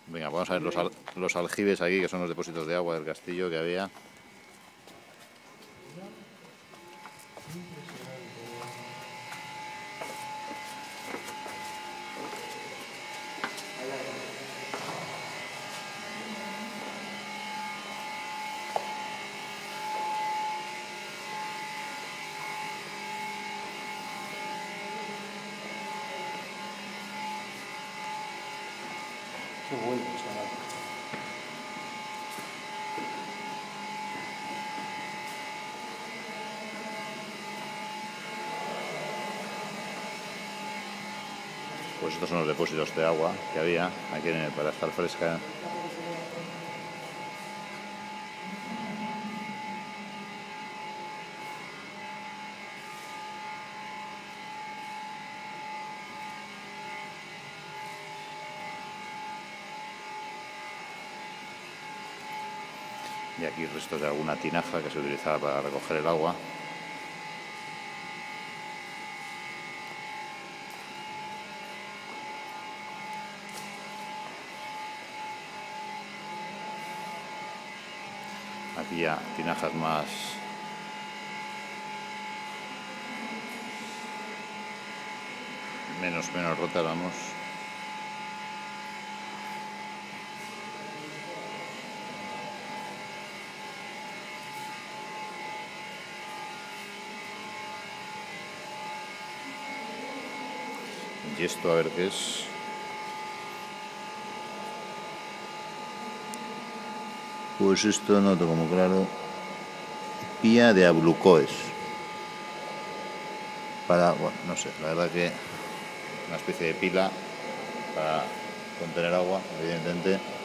Venga, vamos a ver los aljibes aquí, que son los depósitos de agua del castillo que había. Qué bueno, chaval. Pues estos son los depósitos de agua que había aquí para estar fresca. Y aquí restos de alguna tinaja que se utilizaba para recoger el agua. Aquí ya tinajas menos rotas, vamos. Y esto a ver qué es. Pues esto no tengo como claro. Pía de ablucoes. Bueno, no sé, la verdad que una especie de pila para contener agua, evidentemente.